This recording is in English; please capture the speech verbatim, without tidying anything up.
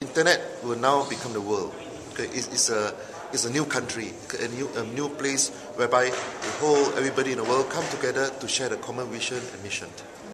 Internet will now become the world. Okay, it's, it's a it's a new country, a new a new place whereby the whole everybody in the world come together to share the common vision and mission.